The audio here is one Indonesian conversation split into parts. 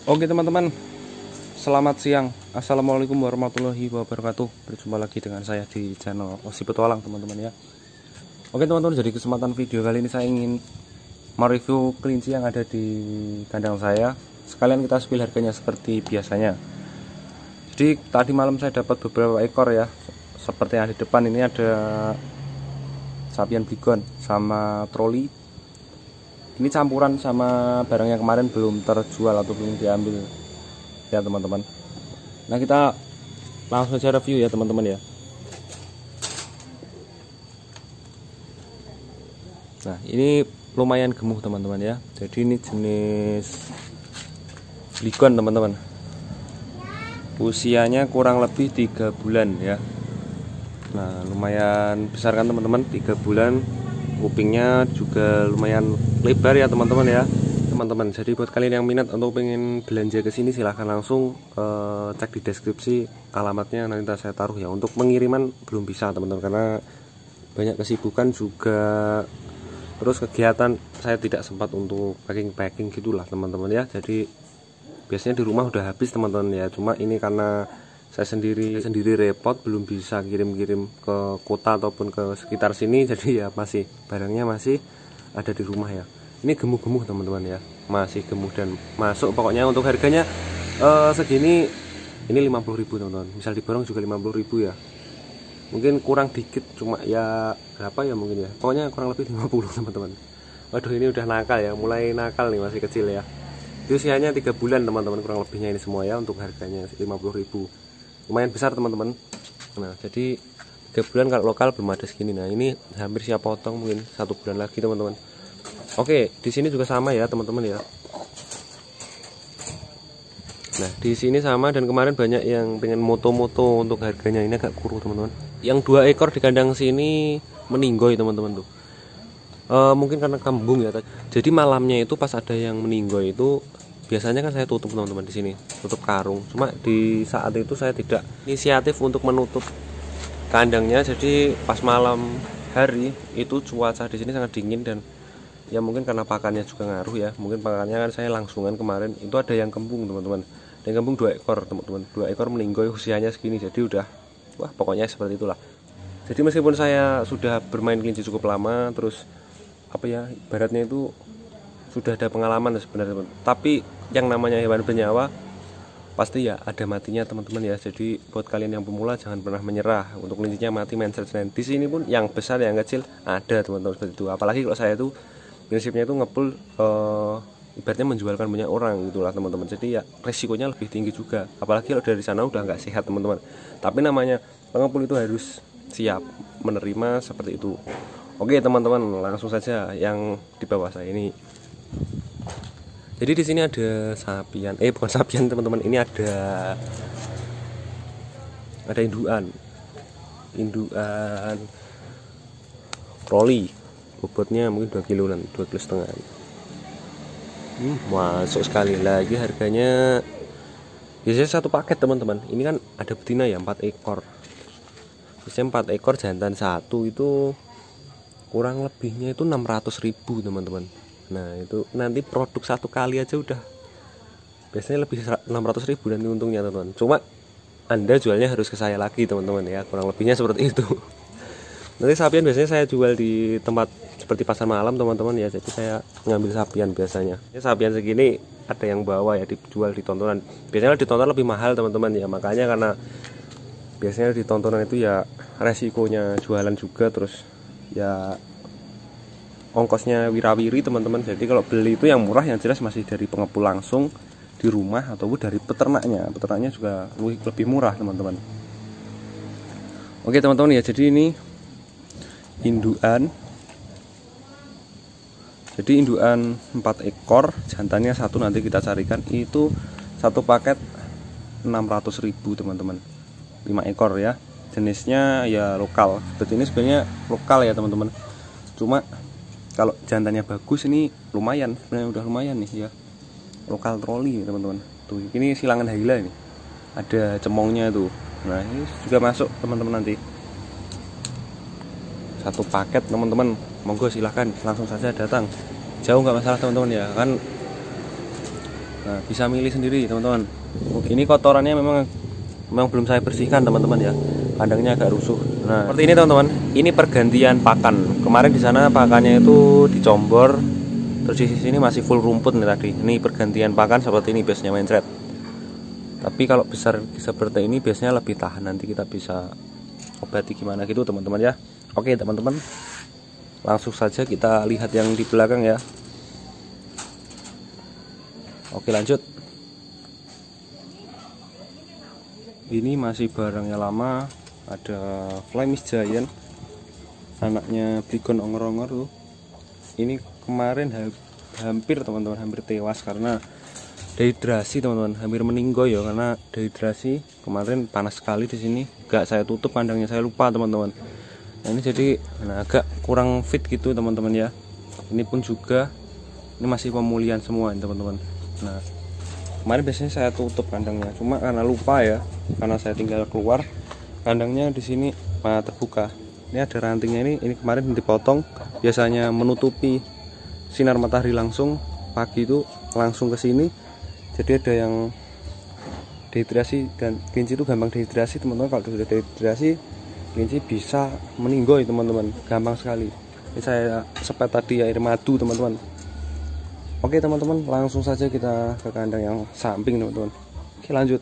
Oke teman-teman, selamat siang. Assalamualaikum warahmatullahi wabarakatuh. Berjumpa lagi dengan saya di channel Osi Petualang teman-teman ya. Oke teman-teman, jadi kesempatan video kali ini saya ingin mereview kelinci yang ada di kandang saya. Sekalian kita spill harganya seperti biasanya. Jadi tadi malam saya dapat beberapa ekor ya. Seperti yang di depan ini ada Sapian Bigon sama troli. Ini campuran sama barang yang kemarin belum terjual atau belum diambil ya teman-teman. Nah kita langsung saja review ya teman-teman ya. Nah ini lumayan gemuk teman-teman ya. Jadi ini jenis Bigon teman-teman. Usianya kurang lebih 3 bulan ya. Nah lumayan besar kan teman-teman, 3 bulan. Kupingnya juga lumayan lebar ya teman-teman ya. Teman-teman, jadi buat kalian yang minat untuk pengen belanja ke sini silahkan langsung cek di deskripsi alamatnya, nanti saya taruh ya. Untuk pengiriman belum bisa teman-teman karena banyak kesibukan juga, terus kegiatan saya tidak sempat untuk packing gitulah teman-teman ya. Jadi biasanya di rumah udah habis teman-teman ya. Cuma ini karena saya sendiri repot, belum bisa kirim-kirim ke kota ataupun ke sekitar sini, jadi ya masih barangnya masih ada di rumah ya. Ini gemuk-gemuk teman-teman ya, masih gemuk dan masuk. Pokoknya untuk harganya segini, ini 50.000 teman-teman. Misal diborong juga 50.000 ya. Mungkin kurang dikit, cuma ya berapa ya mungkin ya. Pokoknya kurang lebih 50 teman-teman. Waduh, ini udah nakal ya, mulai nakal nih, masih kecil ya. Usianya 3 bulan teman-teman, kurang lebihnya ini semua ya. Untuk harganya 50.000. Lumayan besar teman-teman. Nah jadi 3 bulan kalau lokal belum ada segini. Nah ini hampir siap potong, mungkin 1 bulan lagi teman-teman. Oke, di sini juga sama ya teman-teman ya. Nah di sini sama, dan kemarin banyak yang pengen moto-moto untuk harganya. Ini agak kurang teman-teman. Yang 2 ekor di kandang sini meninggoy teman-teman tuh. Mungkin karena kembung ya. Jadi malamnya itu pas ada yang meninggoy itu, biasanya kan saya tutup teman-teman di sini, tutup karung. Cuma di saat itu saya tidak inisiatif untuk menutup kandangnya. Jadi pas malam hari itu cuaca di sini sangat dingin, dan ya mungkin karena pakannya juga ngaruh ya. Mungkin pakannya kan saya langsungan kemarin. Itu ada yang kembung teman-teman. Yang kembung 2 ekor teman-teman. 2 ekor meninggoy usianya segini. Jadi udah, wah pokoknya seperti itulah. Jadi meskipun saya sudah bermain kelinci cukup lama, terus apa ya, ibaratnya itu sudah ada pengalaman sebenarnya, tapi yang namanya hewan bernyawa pasti ya ada matinya teman-teman ya. Jadi buat kalian yang pemula jangan pernah menyerah. Untuk kelincinya mati main di sini pun, yang besar yang kecil ada teman-teman seperti itu. Apalagi kalau saya itu prinsipnya itu ngepul ibaratnya menjualkan banyak orang gitulah teman-teman. Jadi ya resikonya lebih tinggi juga. Apalagi kalau dari sana udah nggak sehat teman-teman. Tapi namanya pengepul itu harus siap menerima seperti itu. Oke teman-teman, langsung saja yang di bawah saya ini. Jadi di sini ada sapian, bukan sapian teman-teman, ini ada induan troli, bobotnya mungkin 2 kiloan, 2,5 kilo. Masuk sekali lagi harganya. Biasanya 1 paket teman-teman. Ini kan ada betina ya, 4 ekor. Biasanya 4 ekor jantan 1 itu kurang lebihnya itu 600.000 teman-teman. Nah itu nanti produk 1 kali aja udah biasanya lebih 600.000 nanti untungnya teman-teman. Cuma Anda jualnya harus ke saya lagi teman-teman ya, kurang lebihnya seperti itu. Nanti sapian biasanya saya jual di tempat seperti pasar malam teman-teman ya. Jadi saya ngambil sapian biasanya. Ini sapian segini ada yang bawa ya, dijual di tontonan. Biasanya di tontonan lebih mahal teman-teman ya. Makanya karena biasanya di tontonan itu ya resikonya jualan juga, terus ya ongkosnya wirawiri teman-teman. Jadi kalau beli itu yang murah, yang jelas masih dari pengepul langsung di rumah ataupun dari peternaknya. Peternaknya juga lebih murah teman-teman. Oke teman-teman ya, jadi ini induan. Jadi induan 4 ekor, jantannya 1 nanti kita carikan. Itu 1 paket 600.000 teman-teman. 5 ekor ya. Jenisnya ya lokal. Seperti ini sebenarnya lokal ya teman-teman. Cuma kalau jantannya bagus ini lumayan, sebenarnya udah lumayan nih ya. Lokal troli teman-teman. Tuh, ini silangan Haila ini. Ada cemongnya tuh. Nah, ini juga masuk teman-teman nanti. 1 paket teman-teman. Monggo silahkan langsung saja datang. Jauh nggak masalah teman-teman ya. Kan Nah, bisa milih sendiri teman-teman. Ini kotorannya memang belum saya bersihkan teman-teman ya. Kandangnya agak rusuh. Nah, seperti ini teman-teman. Ini pergantian pakan. Kemarin di sana pakannya itu dicombor. Terus di sini masih full rumput nih tadi. Ini pergantian pakan seperti ini biasanya mencret. Tapi kalau besar seperti ini biasanya lebih tahan. Nanti kita bisa obati gimana gitu teman-teman ya. Oke teman-teman. Langsung saja kita lihat yang di belakang ya. Oke lanjut. Ini masih barangnya lama. Ada Flemish Giant, anaknya Bigon ongor-ongor tuh. Ini kemarin hampir teman-teman, hampir tewas karena dehidrasi teman-teman, hampir meninggoy ya karena dehidrasi. Kemarin panas sekali di sini. Gak saya tutup kandangnya, saya lupa teman-teman. Nah, ini jadi agak kurang fit gitu teman-teman ya. Ini pun juga ini masih pemulihan semua teman-teman. Nah, kemarin biasanya saya tutup kandangnya, cuma karena lupa ya, karena saya tinggal keluar, kandangnya di sini terbuka. Ini ada rantingnya ini kemarin dipotong, biasanya menutupi sinar matahari langsung pagi itu langsung ke sini. Jadi ada yang dehidrasi, dan kelinci itu gampang dehidrasi teman-teman. Kalau sudah dehidrasi, kelinci bisa meninggoy teman-teman, gampang sekali. Ini saya sepet tadi air madu teman-teman. Oke teman-teman, langsung saja kita ke kandang yang samping teman-teman. Oke lanjut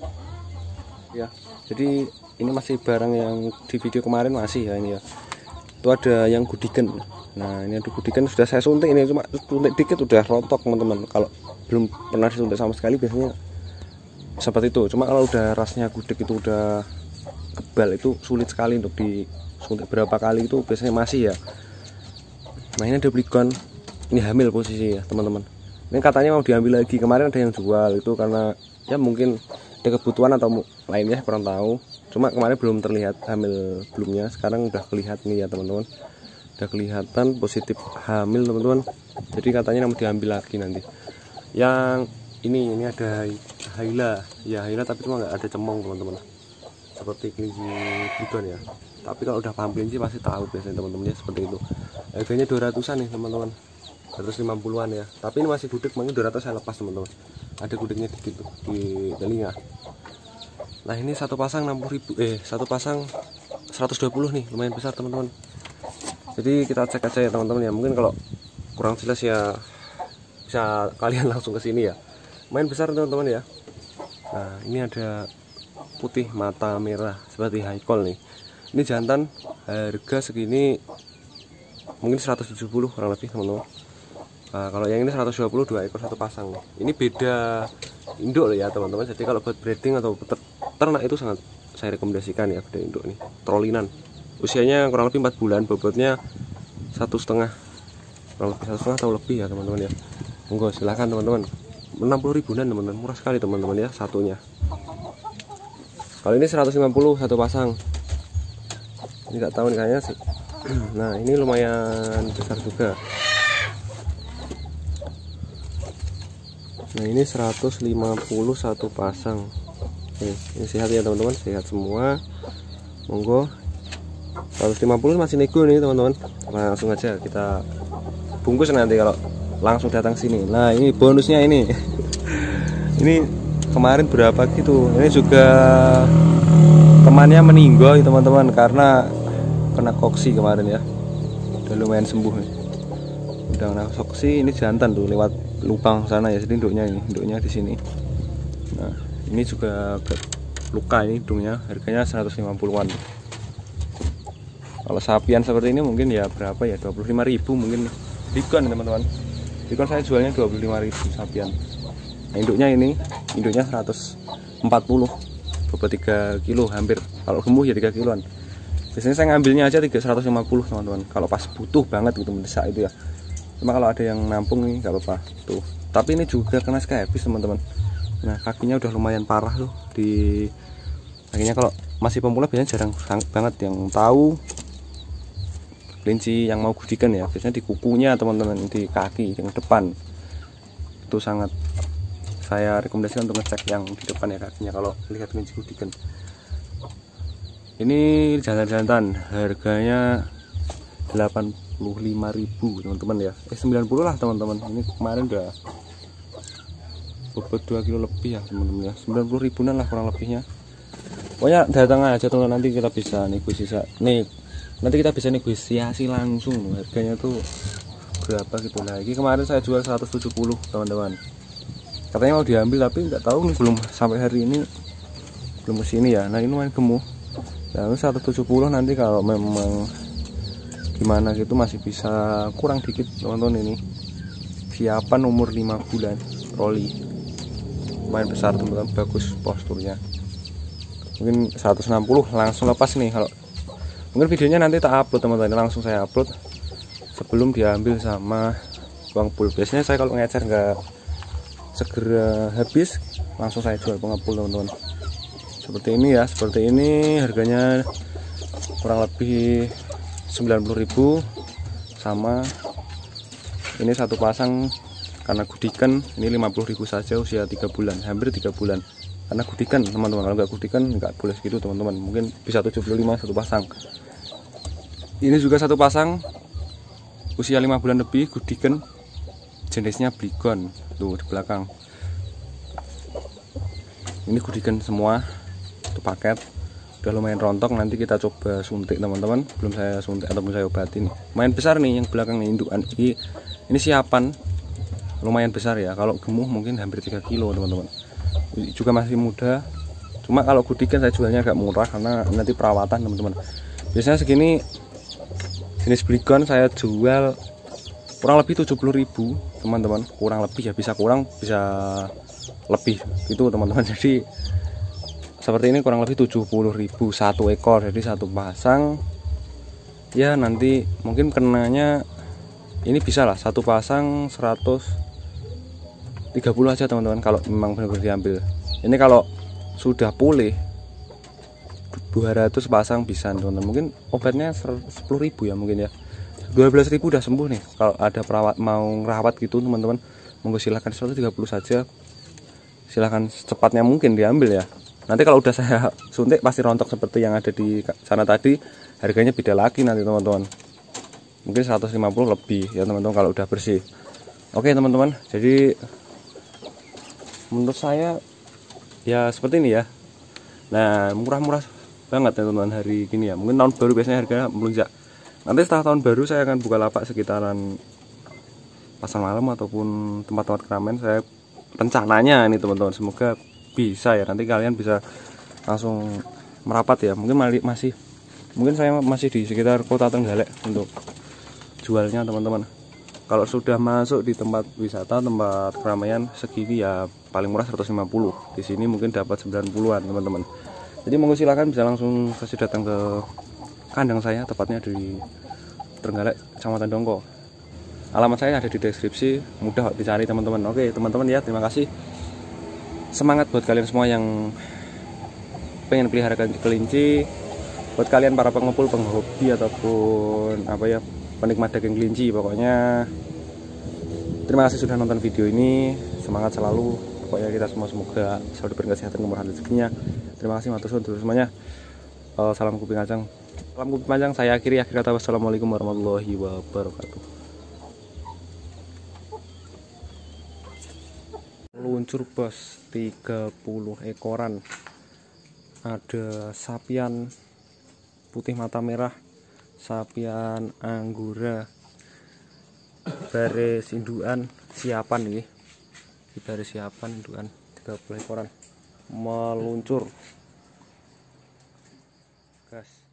ya. Jadi ini masih barang yang di video kemarin masih ya ini ya. Itu ada yang gudiken. Nah ini ada gudiken, sudah saya suntik ini, cuma suntik dikit udah rontok teman-teman. Kalau belum pernah disuntik sama sekali biasanya seperti itu. Cuma kalau udah rasnya gudeg itu udah kebal, itu sulit sekali untuk disuntik berapa kali itu biasanya masih ya. Nah ini ada Bigon, ini hamil posisi ya teman-teman. Ini katanya mau diambil lagi, kemarin ada yang jual itu karena ya mungkin ada kebutuhan atau lainnya kurang tahu. Cuma kemarin belum terlihat hamil belumnya, sekarang udah kelihatan nih ya teman-teman. Udah kelihatan positif hamil teman-teman. Jadi katanya mau diambil lagi nanti. Yang ini ada Haila, ya Haila tapi cuma nggak ada cemong teman-teman. Seperti kelinci Bigon ya. Tapi kalau udah paham kelinci pasti tahu biasanya teman-teman ya seperti itu. Harganya 200-an nih teman-teman. 150-an ya. Tapi ini masih gudeg, mungkin 200 saya lepas teman-teman. Ada gudegnya dikit tuh di telinga. Nah ini satu pasang 60.000, satu pasang 120 nih, lumayan besar teman-teman. Jadi kita cek aja ya teman-teman ya. Mungkin kalau kurang jelas ya bisa kalian langsung ke sini ya. Lumayan besar teman-teman ya. Nah ini ada putih mata merah seperti haikal nih. Ini jantan, harga segini mungkin 170 kurang lebih teman-teman. Nah, kalau yang ini 120 2 ekor satu pasang. Ini beda induk loh ya teman-teman. Jadi kalau buat breeding atau ternak itu sangat saya rekomendasikan ya beda induk nih. Trolinan. Usianya kurang lebih 4 bulan, bobotnya 1,5, kurang lebih 1,5 atau lebih ya teman-teman ya. Monggo silahkan teman-teman. 60 ribuan teman-teman, murah sekali teman-teman ya satunya. Kalau ini 150 satu pasang. Ini nggak tahu nih kayaknya sih. Nah ini lumayan besar juga. Nah ini 150 satu pasang. Oke, ini sehat ya teman-teman, sehat semua. Monggo 150 masih nego nih teman-teman. Langsung aja kita bungkus nanti kalau langsung datang sini. Nah ini bonusnya ini. Ini kemarin berapa gitu. Ini juga temannya meninggoy teman-teman karena kena koksi kemarin ya. Udah lumayan sembuh nih. Udah kena koksi. Ini jantan tuh lewat lubang sana ya. Jadi induknya di sini. Nah ini juga luka ini hidungnya. Harganya 150-an. Kalau sapian seperti ini mungkin ya berapa ya, 25.000 mungkin. Bigon teman-teman, Bigon saya jualnya 25.000 sapian. Nah, induknya 140, bobot 3 kilo hampir. Kalau gemuk ya 3 kiloan. Biasanya saya ngambilnya aja 150 teman-teman. Kalau pas butuh banget gitu mendesak itu ya. Cuma kalau ada yang nampung nih nggak apa-apa tuh. Tapi ini juga kena skabis teman-teman. Nah kakinya udah lumayan parah tuh di kakinya. Kalau masih pemula biasanya jarang banget yang tahu kelinci yang mau gudikan ya. Biasanya di kukunya teman-teman, di kaki yang depan itu sangat saya rekomendasikan untuk ngecek yang di depan ya kakinya kalau lihat kelinci gudikan. Ini jantan-jantan harganya 85.000 teman-teman ya. 90 lah teman-teman. Ini kemarin udah bobot 2 kilo lebih ya teman-teman ya, 90 ribuan lah kurang lebihnya. Pokoknya datang aja teman, nanti kita bisa negosiasi nih, nanti kita bisa negosiasi langsung harganya tuh berapa gitu. Lagi kemarin saya jual 170 teman-teman, katanya mau diambil tapi nggak tahu nih, belum sampai hari ini belum kesini ya. Nah ini main gemuk, nah 170 nanti kalau memang gimana gitu masih bisa kurang dikit teman-teman. Ini siapan umur 5 bulan roli, lumayan besar teman-teman, bagus posturnya. Mungkin 160 langsung lepas nih. Kalau mungkin videonya nanti tak upload teman-teman, langsung saya upload sebelum diambil sama pengepul. Biasanya saya kalau ngecer nggak segera habis, langsung saya jual pengepul teman-teman. Seperti ini ya, seperti ini harganya kurang lebih 90.000. Sama ini satu pasang karena gudikan ini 50.000 saja, usia 3 bulan, hampir 3 bulan. Karena gudikan teman-teman, kalau nggak gudikan nggak boleh segitu teman-teman, mungkin bisa 75 satu pasang. Ini juga satu pasang usia 5 bulan lebih, gudikan, jenisnya Bligon tuh di belakang. Ini gudikan semua, itu paket udah lumayan rontok. Nanti kita coba suntik teman-teman, belum saya suntik ataupun saya obatin. Lumayan besar nih yang belakang nih, indukan ini siapan lumayan besar ya. Kalau gemuh mungkin hampir 3 kilo teman-teman, juga masih muda. Cuma kalau gudikan saya jualnya agak murah karena nanti perawatan teman-teman. Biasanya segini jenis Bligon saya jual kurang lebih 70.000 teman-teman, kurang lebih ya, bisa kurang bisa lebih gitu teman-teman. Jadi seperti ini kurang lebih 70.000 satu ekor, jadi satu pasang ya. Nanti mungkin kenanya ini bisa lah satu pasang 130 aja teman-teman, kalau memang benar-benar diambil. Ini kalau sudah pulih 200 pasang bisa teman-teman. Mungkin obatnya 10.000 ya, mungkin ya 12.000 udah sembuh nih. Kalau ada perawat mau ngerawat gitu teman-teman, monggo silahkan 130 saja, silahkan secepatnya mungkin diambil ya. Nanti kalau udah saya suntik pasti rontok seperti yang ada di sana tadi, harganya beda lagi nanti teman-teman, mungkin 150 lebih ya teman-teman kalau udah bersih. Oke teman-teman, jadi menurut saya ya seperti ini ya. Nah murah-murah banget ya teman-teman hari gini ya. Mungkin tahun baru biasanya harganya melonjak. Nanti setelah tahun baru saya akan buka lapak sekitaran pasar malam ataupun tempat-tempat keramaian. Saya rencananya ini teman-teman, semoga bisa ya, nanti kalian bisa langsung merapat ya. Mungkin mungkin saya masih di sekitar Kota Trenggalek untuk jualnya teman-teman. Kalau sudah masuk di tempat wisata, tempat keramaian segini ya paling murah 150. Di sini mungkin dapat 90-an teman-teman. Jadi monggo silakan bisa langsung saja datang ke kandang saya, tepatnya di Trenggalek, Kecamatan Dongko. Alamat saya ada di deskripsi, mudah dicari teman-teman. Oke teman-teman ya, terima kasih. Semangat buat kalian semua yang pengen pelihara kelinci. Buat kalian para pengepul, penghobi ataupun apa ya, penikmat daging kelinci, pokoknya terima kasih sudah nonton video ini. Semangat selalu, pokoknya kita semua semoga selalu diberikan kesehatan, kemurahan rezekinya. Terima kasih matur suwun semuanya. Salam kuping kacang, salam kuping panjang. Saya akhiri kata wassalamualaikum warahmatullahi wabarakatuh. Luncur bos 30 ekoran, ada sapian putih mata merah, sapian anggora, baris indukan siapan ini, di baris siapan indukan 30 ekoran meluncur gas.